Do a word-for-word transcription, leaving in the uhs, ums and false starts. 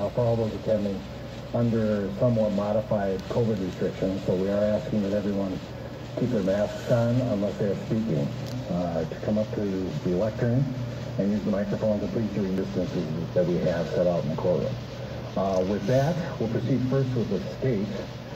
uh, for all those attending under somewhat modified COVID restrictions. So we are asking that everyone keep their masks on unless they are speaking, uh, to come up to the lectern and use the microphones and please keep distances that we have set out in the courtroom. Uh, with that, we'll proceed first with the state.